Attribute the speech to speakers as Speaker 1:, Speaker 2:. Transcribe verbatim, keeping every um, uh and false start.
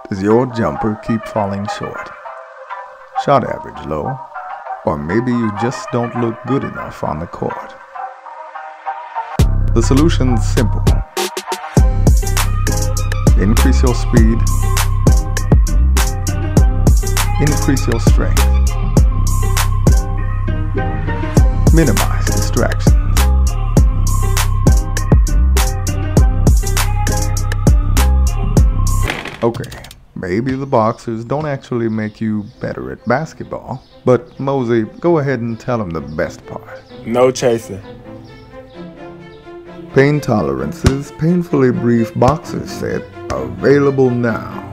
Speaker 1: Does your jumper keep falling short? Shot average low? Or maybe you just don't look good enough on the court? The solution's simple. Increase your speed. Increase your strength. Minimize distractions. Okay, maybe the boxers don't actually make you better at basketball, but Mosey, go ahead and tell him the best part.
Speaker 2: No chasing.
Speaker 1: Pain Tolerance's painfully brief boxer set available now.